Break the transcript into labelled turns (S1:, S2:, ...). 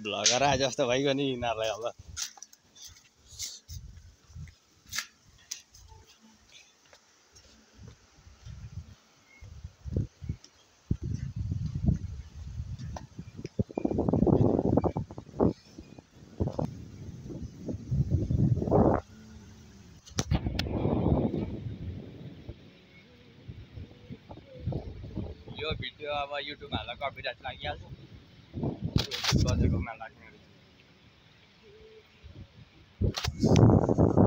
S1: vlogger आए जस्तो भइगयो नि यिनीहरूलाई अब यो भिडियो अब युट्युबमा हाल्दा कपिराइट लागिहाल्छ बजेकोमा लाग्ने